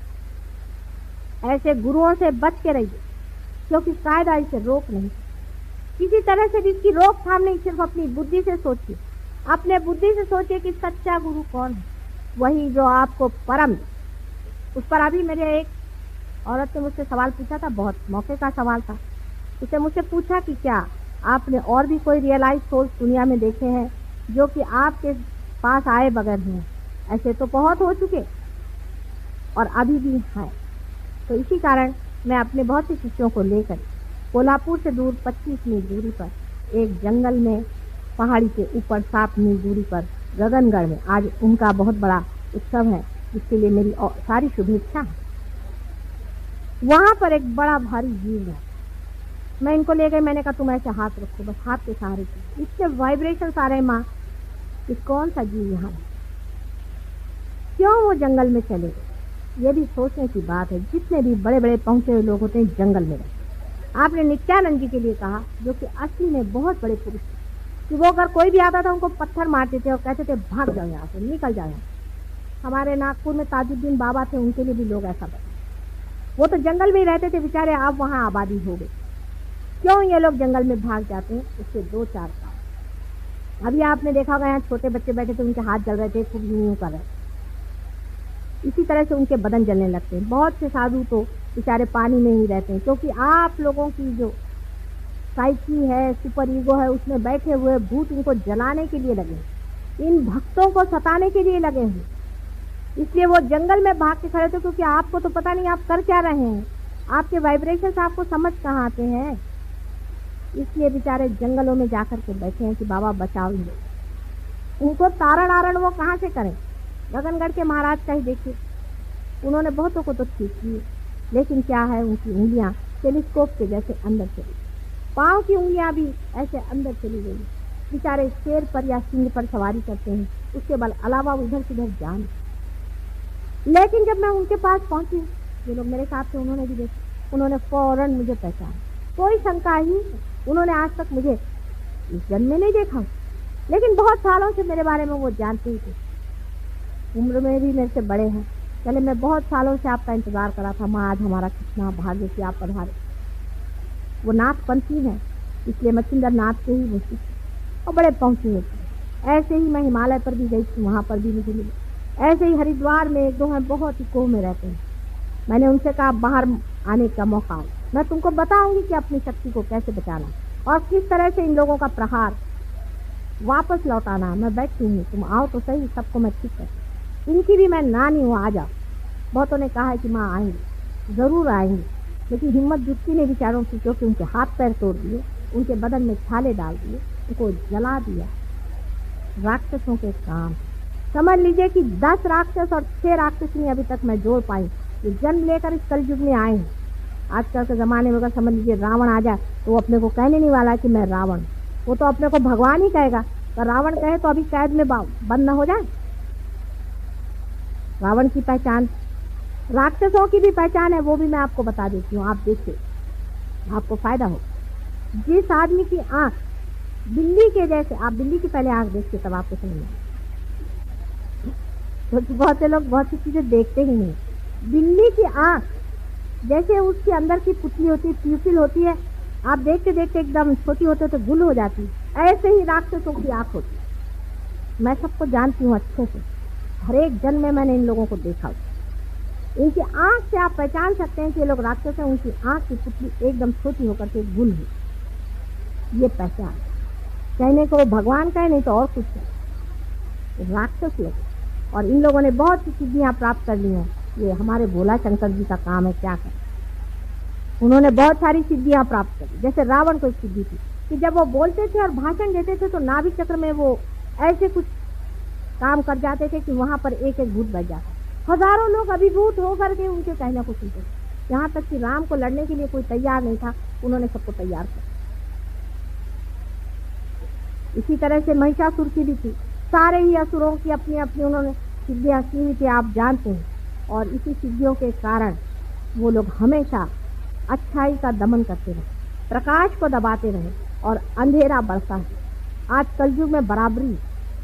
है। ऐसे गुरुओं से बच के रहिए, क्योंकि कायदा इसे रोक नहीं, किसी तरह से भी इसकी रोकथाम नहीं। सिर्फ अपनी बुद्धि से सोचिए, अपने बुद्धि से सोचिए कि सच्चा गुरु कौन है, वही जो आपको परम। उस पर अभी मेरे एक औरत ने मुझसे सवाल पूछा था, बहुत मौके का सवाल था। उसे मुझसे पूछा कि क्या आपने और भी कोई रियलाइज सोल्स दुनिया में देखे हैं जो कि आपके पास आए बगैर हैं? ऐसे तो बहुत हो चुके और अभी भी हैं। तो इसी कारण मैं अपने बहुत से शिष्यों को लेकर कोल्हापुर से दूर पच्चीस मील दूरी पर एक जंगल में, पहाड़ी के ऊपर सात मील दूरी पर गगनगढ़ में आज उनका बहुत बड़ा उत्सव है, जिसके लिए मेरी सारी शुभेच्छा है। वहां पर एक बड़ा भारी जीव है, मैं इनको ले गई, मैंने कहा तुम ऐसे हाथ रखो, बस हाथ के सहारे की। इससे वाइब्रेशन आ रहे माँ कि कौन सा जीव यहाँ है, क्यों वो जंगल में चले गए, ये भी सोचने की बात है। जितने भी बड़े बड़े पहुंचे हुए लोग होते हैं जंगल में रहते। आपने नित्यानंद जी के लिए कहा, जो कि असली में बहुत बड़े पुरुष थे, कि वो अगर कोई भी आता था उनको पत्थर मारते थे और कहते थे भाग जाओ यहाँ से, निकल जाओ। हमारे नागपुर में ताजुद्दीन बाबा थे, उनके लिए भी लोग ऐसा बताते, वो तो जंगल में ही रहते थे बेचारे, अब वहाँ आबादी हो गई। क्यों ये लोग जंगल में भाग जाते हैं? उसके दो चार कारण। अभी आपने देखा होगा, यहाँ छोटे बच्चे बैठे थे, उनके हाथ जल रहे थे, खूब यूं कर रहे थे, इसी तरह से उनके बदन जलने लगते हैं। बहुत से साधु तो बेचारे पानी में ही रहते हैं, क्योंकि आप लोगों की जो साइकी है, सुपर ईगो है, उसमें बैठे हुए भूत इनको जलाने के लिए लगे, इन भक्तों को सताने के लिए लगे हैं। इसलिए वो जंगल में भाग के खड़े थे, क्योंकि आपको तो पता नहीं आप कर क्या रहे हैं, आपके वाइब्रेशन से आपको समझ कहाँ आते हैं। इसलिए बेचारे जंगलों में जाकर के बैठे हैं कि बाबा बचाओ ही। उनको तारण आरण वो कहाँ से करें? गगनगढ़ के महाराज का ही देखिए, उन्होंने बहुतों को तो ठीक किए, लेकिन क्या है, उनकी उंगलियां टेलीस्कोप के जैसे अंदर चली, पाँव की उंगलियां भी ऐसे अंदर चली गई। बेचारे शेर पर या सिंह पर सवारी करते हैं, उसके बल अलावा उधर से उधर जान। लेकिन जब मैं उनके पास पहुंची, जो लोग मेरे साथ थे उन्होंने भी देखा, उन्होंने फौरन मुझे पहचाना, कोई शंका ही। उन्होंने आज तक मुझे इस जन्म में नहीं देखा, लेकिन बहुत सालों से मेरे बारे में वो जानते ही थे। उम्र में भी मेरे से बड़े हैं। चले, मैं बहुत सालों से आपका इंतजार करा था माँ, आज हमारा कितना भाग्य कि आप पधारे। वो नाथ पंथी है, इसलिए मच्छिंदर नाथ के ही वो और बड़े पहुंचे हुए थे। ऐसे ही मैं हिमालय पर भी गई थी, वहाँ पर भी मुझे मिले। ऐसे ही हरिद्वार में एक दो हैं, बहुत ही कोह में रहते हैं। मैंने उनसे कहा बाहर आने का मौका, मैं तुमको बताऊंगी कि अपनी शक्ति को कैसे बचाना और किस तरह से इन लोगों का प्रहार वापस लौटाना। मैं बैठी हूँ, तुम आओ तो सही, सबको मैं ठीक कर। इनकी भी मैं नानी हूँ, आ जाओ। बहुतों ने कहा है कि माँ आएंगे, जरूर आएंगे, लेकिन हिम्मत जुटती नहीं बेचारों की, क्योंकि उनके हाथ पैर तोड़ दिए, उनके बदन में छाले डाल दिए, उनको जला दिया। राक्षसों के काम समझ लीजिए कि दस राक्षस और छह राक्षसी अभी तक मैं जोड़ पाई, जो जन्म लेकर इस कलयुग में आए हैं। आजकल के जमाने में अगर समझ लीजिए रावण आ जाए तो वो अपने को कहने नहीं वाला कि मैं रावण, वो तो अपने को भगवान ही कहेगा। तो रावण कहे तो अभी कैद में बंद न हो जाए। रावण की पहचान, राक्षसों की भी पहचान है, वो भी मैं आपको बता देती हूँ, आप देखिए, आपको फायदा हो। जिस आदमी की आंख बिल्ली के जैसे, आप बिल्ली की पहले आंख देखिए तब आपको समझ में, क्योंकि बहुत से लोग बहुत सी चीजें देखते ही नहीं। बिल्ली की आंख जैसे उसके अंदर की पुतली होती है, प्यूपिल होती है, आप देखते देखते एकदम छोटी होते तो गुल हो जाती है, ऐसे ही राक्षसों की आंख होती है। मैं सबको जानती हूँ अच्छे से, हर एक जन्म में मैंने इन लोगों को देखा। इनकी आंख से आप पहचान सकते हैं कि ये लोग राक्षस हैं। उनकी आंख की पुतली एकदम छोटी होकर के गुल हुई, ये पहचान। कहने को वो भगवान का है, नहीं तो और कुछ है, राक्षस लोग। और इन लोगों ने बहुत सी सिद्धियां प्राप्त कर ली हैं। ये हमारे भोला शंकर जी का काम है, क्या करें। उन्होंने बहुत सारी सिद्धियां प्राप्त करी। जैसे रावण को एक सिद्धि थी कि जब वो बोलते थे और भाषण देते थे तो नाभि चक्र में वो ऐसे कुछ काम कर जाते थे कि वहां पर एक एक भूत बैठ जाता। हजारों लोग अभिभूत होकर के उनके कहने को सुनते थे। यहाँ तक कि राम को लड़ने के लिए कोई तैयार नहीं था, उन्होंने सबको तैयार किया। इसी तरह से महिषासुर की भी थी। सारे ही असुरों की अपनी अपनी उन्होंने सिद्धियां की हुई थी, आप जानते हैं। और इसी सिद्धियों के कारण वो लोग हमेशा अच्छाई का दमन करते रहे, प्रकाश को दबाते रहे और अंधेरा बढ़ता है। आज कलयुग में बराबरी,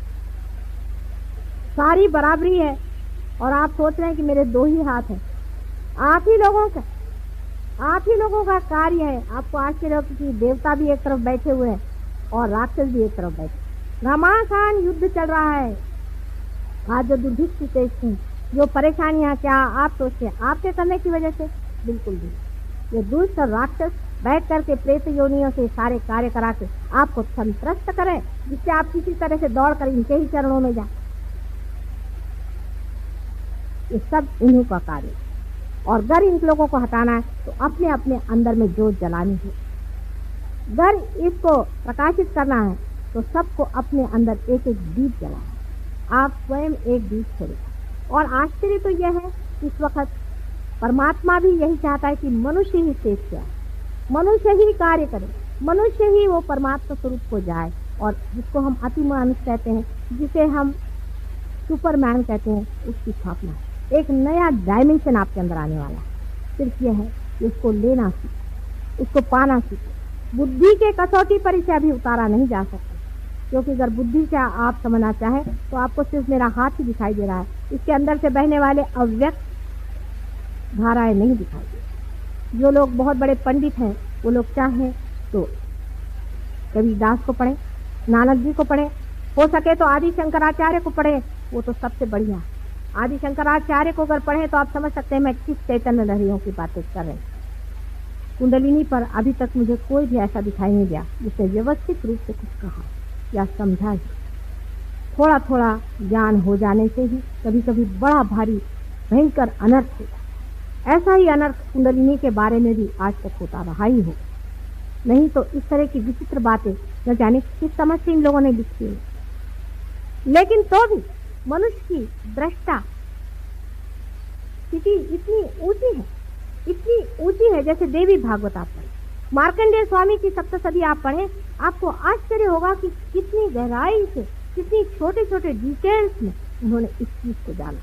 सारी बराबरी है। और आप सोच रहे हैं कि मेरे दो ही हाथ हैं। आप ही लोगों का आप ही लोगों का कार्य है। आपको आश्चर्य हो कि देवता भी एक तरफ बैठे हुए हैं और राक्षस भी एक तरफ बैठे। घमासान युद्ध चल रहा है। आज जो दुर्भिक्ष देश हैं, जो परेशानियां, क्या आप सोचते हैं आपके करने की वजह से? बिल्कुल भी। ये दुष्ट और राक्षस बैठ करके प्रेत योनियों से सारे कार्य करा के आपको संतुष्ट करें, जिससे आप किसी तरह से दौड़ कर इनके ही चरणों में जाए। ये सब इन्हीं का कार्य है। और अगर इन लोगों को हटाना है तो अपने अपने अंदर में जोत जलानी है। अगर इसको प्रकाशित करना है तो सबको अपने अंदर एक एक दीप जलाना। आप स्वयं एक दीप छोड़े। और आश्चर्य तो यह है कि इस वक्त परमात्मा भी यही चाहता है कि मनुष्य ही श्रेष्ठ है, मनुष्य ही कार्य करे, मनुष्य ही वो परमात्मा स्वरूप को जाए। और जिसको हम अति मानुष कहते हैं, जिसे हम सुपरमैन कहते हैं, उसकी स्थापना है। एक नया डायमेंशन आपके अंदर आने वाला है। सिर्फ यह है कि उसको लेना सीखो, उसको पाना सीखो। बुद्धि के कसौटी पर इसे अभी उतारा नहीं जा सकता, क्योंकि अगर बुद्धि से आप समझना चाहें तो आपको सिर्फ मेरा हाथ ही दिखाई दे रहा है। इसके अंदर से बहने वाले अव्यक्त धाराएं नहीं दिखाई दे। जो लोग बहुत बड़े पंडित हैं वो लोग चाहें तो कबीरदास को पढ़े, नानक जी को पढ़े, हो सके तो आदि शंकराचार्य को पढ़े, वो तो सबसे बढ़िया। आदि शंकराचार्य को अगर पढ़े तो आप समझ सकते हैं मैं किस चैतन्य लहरियों की बातें कर रहे हैं। कुंडलिनी पर अभी तक मुझे कोई भी ऐसा दिखाई नहीं दिया जिसने व्यवस्थित रूप से कुछ कहा या समझा ही। थोड़ा थोड़ा ज्ञान हो जाने से ही कभी कभी बड़ा भारी भयंकर अनर्थ होता। ऐसा ही अनर्थ कुंडलिनी के बारे में भी आज तक होता रहा ही हो। नहीं तो इस तरह की विचित्र बातें न जाने किस समझ से इन लोगों ने लिखी है। लेकिन तो भी मनुष्य की दृष्टा स्थिति इतनी ऊंची है, इतनी ऊंची है। जैसे देवी भागवत आप पढ़े, मार्कंडेय स्वामी की सप्तशती आप पढ़े, आपको आश्चर्य होगा कि कितनी गहराई से, कितनी छोटे छोटे डिटेल्स में उन्होंने इस चीज को जाना।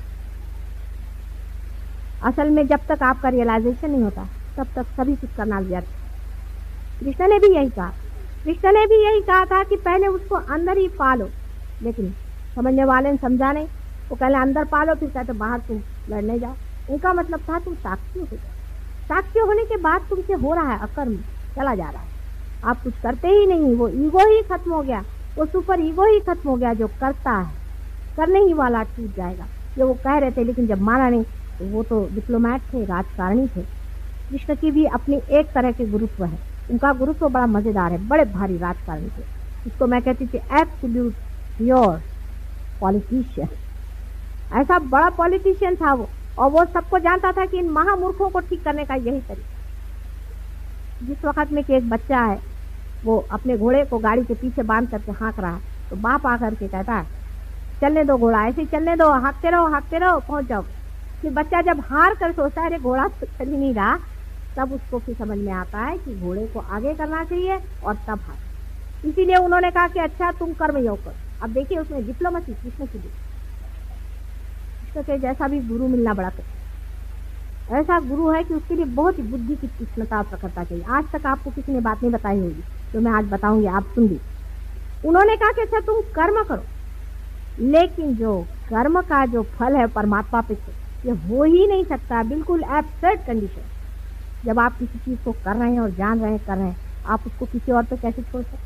असल में जब तक आपका रियलाइजेशन नहीं होता तब तक सभी कुछ करना व्यर्थ। कृष्ण ने भी यही कहा कृष्ण ने भी यही कहा था कि पहले उसको अंदर ही पालो। लेकिन समझने वाले ने समझा नहीं। वो पहले अंदर पालो, फिर कहते बाहर तुम लड़ने जाओ। उनका मतलब था तुम साक्षी हो जाओ। साक्षी होने के बाद तुमसे हो रहा है अकर्म, चला जा रहा है, आप कुछ करते ही नहीं। वो ईगो ही खत्म हो गया, वो सुपर ईगो ही खत्म हो गया जो करता है। करने ही वाला टूट जाएगा। ये वो कह रहे थे, लेकिन जब माना नहीं तो वो तो डिप्लोमैट थे, राजकारणी थे। कृष्ण की भी अपनी एक तरह के गुरुत्व है। उनका गुरुत्व बड़ा मजेदार है, बड़े भारी राजकारणी थे। इसको मैं कहती थी एब्सोल्यूट प्योर पॉलिटिशियन। ऐसा बड़ा पॉलिटिशियन था वो, और वो सबको जानता था कि इन महामूर्खों को ठीक करने का यही तरीका। जिस वक्त में कि एक बच्चा है वो अपने घोड़े को गाड़ी के पीछे बांध करके हाँक रहा है, तो बाप आकर के कहता है चलने दो घोड़ा, ऐसे ही चलने दो, हाँकते रहो हाँकते रहो, पहुंच जाओ। फिर बच्चा जब हार कर सोचता है अरे घोड़ा तो चल ही नहीं रहा, तब उसको फिर समझ में आता है कि घोड़े को आगे करना चाहिए और तब हार। इसीलिए उन्होंने कहा कि अच्छा तुम कर्म योग करो। अब देखिए उसमें डिप्लोमेसी कृष्ण की दी। कृष्ण के जैसा भी गुरु मिलना बड़ा कठिन। ऐसा गुरु है कि उसके लिए बहुत ही बुद्धि की तीक्ष्णता और प्रखरता चाहिए। आज तक आपको किसी ने बात नहीं बताई होगी, तो मैं आज बताऊंगी, आप सुन लीजिए। उन्होंने कहा कि अच्छा तुम कर्म करो, लेकिन जो कर्म का जो फल है परमात्मा पे ये हो ही नहीं सकता। बिल्कुल एब्सर्ड कंडीशन। जब आप किसी चीज को कर रहे हैं और जान रहे हैं कर रहे हैं, आप उसको किसी और पे कैसे छोड़ सकते?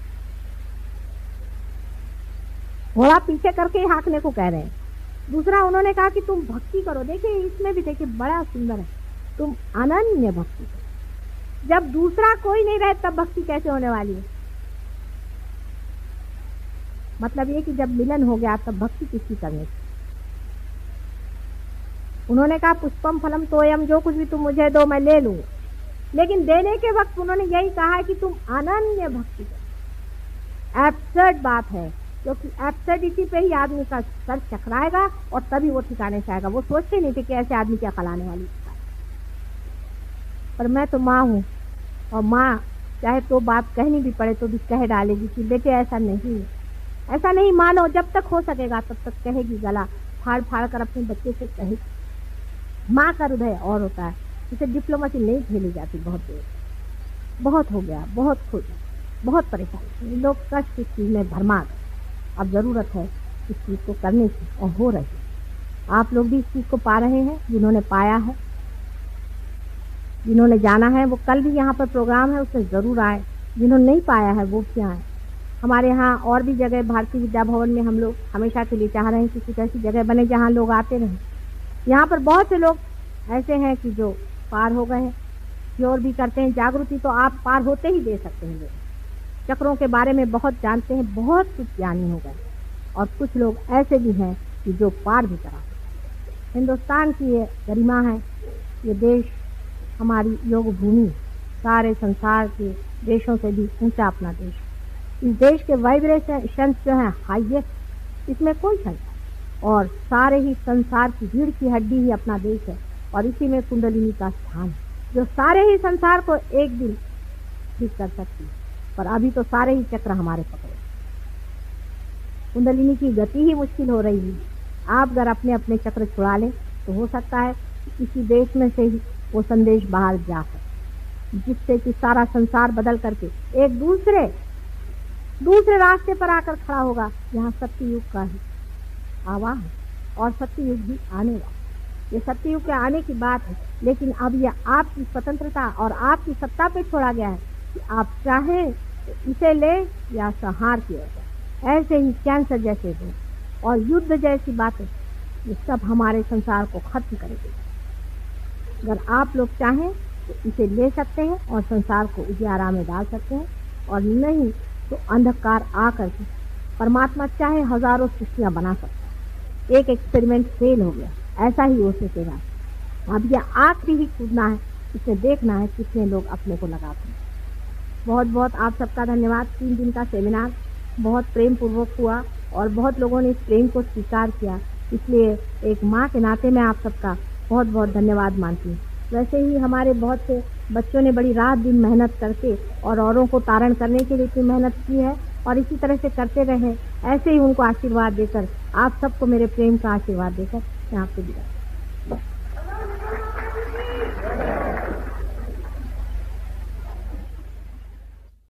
घोड़ा पीछे करके ही हाँकने को कह रहे हैं। दूसरा उन्होंने कहा कि तुम भक्ति करो। देखिए इसमें भी देखिए बड़ा सुंदर है, तुम अनन्य भक्ति करो। जब दूसरा कोई नहीं रहे तब भक्ति कैसे होने वाली है? मतलब ये कि जब मिलन हो गया तब भक्ति किसकी करनी थी? उन्होंने कहा पुष्पम फलम तोयम, जो कुछ भी तुम मुझे दो मैं ले लूंगा। लेकिन देने के वक्त उन्होंने यही कहा है कि तुम अनन्य भक्ति करो। एब्सर्ड बात है, क्योंकि एब्सर्डिटी पे ही आदमी का सर चकराएगा और तभी वो ठिकाने से आएगा। वो सोचते नहीं थे कि ऐसे आदमी क्या खिलाने वाली। पर मैं तो माँ हूँ, और माँ चाहे तो बात कहनी भी पड़े तो भी कह डालेगी कि बेटे ऐसा नहीं, ऐसा नहीं मानो। जब तक हो सकेगा तब तक कहेगी, गला फाड़ फाड़ कर अपने बच्चे से कहेगी। माँ का हृदय और होता है, इसे डिप्लोमेसी नहीं झेली जाती। बहुत देर, बहुत हो गया, बहुत खुद, बहुत परेशानी, लोग कष्ट इस चीज में भरमा गए। अब जरूरत है इस चीज को करने की, और हो रही है। आप लोग भी इस चीज को पा रहे हैं, जिन्होंने पाया है, जिन्होंने जाना है। वो कल भी यहाँ पर प्रोग्राम है, उसमें जरूर आए। जिन्होंने नहीं पाया है वो भी आए। हमारे यहाँ और भी जगह, भारतीय विद्या भवन में हम लोग हमेशा के लिए चाह रहे हैं कि कुछ ऐसी जगह बने जहाँ लोग आते रहें। यहाँ पर बहुत से लोग ऐसे हैं कि जो पार हो गए हैं, क्योर भी करते हैं। जागृति तो आप पार होते ही दे सकते हैं। लोग चक्रों के बारे में बहुत जानते हैं, बहुत कुछ ज्ञानी हो गए। और कुछ लोग ऐसे भी हैं कि जो पार भी करा। हिंदुस्तान की ये गरिमा है, ये देश हमारी योग भूमि, सारे संसार के देशों से भी ऊंचा अपना देश। इस देश के वाइब्रेशन जो है हाईएस्ट, इसमें कोई शंका नहीं। और सारे ही संसार की भीड़ की हड्डी ही अपना देश है, और इसी में कुंडलिनी का स्थान है, जो सारे ही संसार को एक दिन ठीक कर सकती है। पर अभी तो सारे ही चक्र हमारे पकड़े। कुंडलिनी की गति ही मुश्किल हो रही है। आप अगर अपने अपने चक्र छुड़ा लें तो हो सकता है कि इसी देश में से ही वो संदेश बाहर जा सके, जिससे कि सारा संसार बदल करके एक दूसरे दूसरे रास्ते पर आकर खड़ा होगा। यहाँ सत्ययुग का ही आवाहन, और सत्ययुग भी आने वाला। ये सत्ययुग के आने की बात है, लेकिन अब यह आपकी स्वतंत्रता और आपकी सत्ता पे छोड़ा गया है कि आप चाहें तो इसे ले या संहार किया जाए। ऐसे ही कैंसर जैसे रोग और युद्ध जैसी बातें, ये सब हमारे संसार को खत्म करेगी। अगर आप लोग चाहें तो इसे ले सकते हैं और संसार को उजियारा में डाल सकते हैं, और नहीं तो अंधकार आकर के परमात्मा चाहे हजारों सृष्टियां बना सकता है। एक एक्सपेरिमेंट फेल हो गया, ऐसा ही हो सकेगा। अब यह आखिरी ही कूदना है, इसे देखना है कितने लोग अपने को लगाते हैं। बहुत बहुत आप सबका धन्यवाद। तीन दिन का सेमिनार बहुत प्रेम पूर्वक हुआ, और बहुत लोगों ने इस प्रेम को स्वीकार किया। इसलिए एक माँ के नाते मैं आप सबका बहुत बहुत धन्यवाद मानती हूँ। वैसे ही हमारे बहुत से बच्चों ने बड़ी रात दिन मेहनत करके और औरों को तारण करने के लिए इतनी मेहनत की है, और इसी तरह से करते रहे। ऐसे ही उनको आशीर्वाद देकर, आप सबको मेरे प्रेम का आशीर्वाद देकर यहाँ पे दिया।